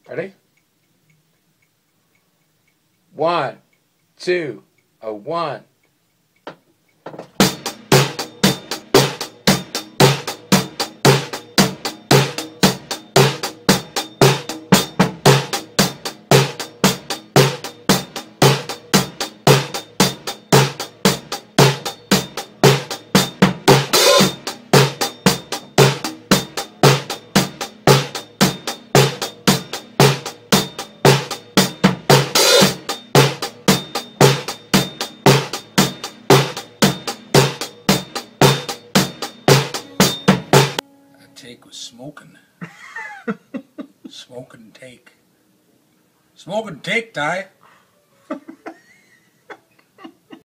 Ready? 1, 2, a 1. Take was smoking. Smoke and take. Smoke and take, Ty.